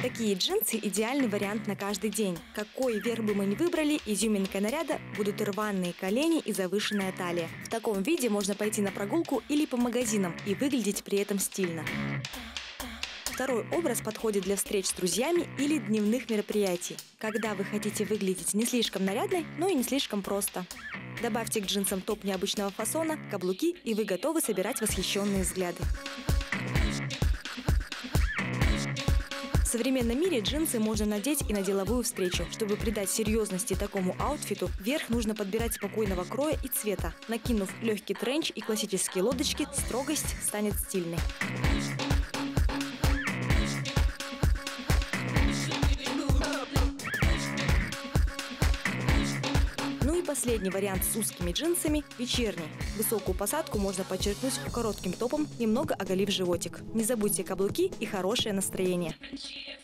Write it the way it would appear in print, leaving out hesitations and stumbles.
Такие джинсы – идеальный вариант на каждый день. Какой верх бы мы ни выбрали, изюминкой наряда будут рваные колени и завышенная талия. В таком виде можно пойти на прогулку или по магазинам и выглядеть при этом стильно. Второй образ подходит для встреч с друзьями или дневных мероприятий, когда вы хотите выглядеть не слишком нарядной, но и не слишком просто. Добавьте к джинсам топ необычного фасона, каблуки, и вы готовы собирать восхищенные взгляды. В современном мире джинсы можно надеть и на деловую встречу. Чтобы придать серьезности такому аутфиту, верх нужно подбирать спокойного кроя и цвета. Накинув легкий тренч и классические лодочки, строгость станет стильной. Ну и последний вариант с узкими джинсами – вечерний. Высокую посадку можно подчеркнуть коротким топом, немного оголив животик. Не забудьте каблуки и хорошее настроение.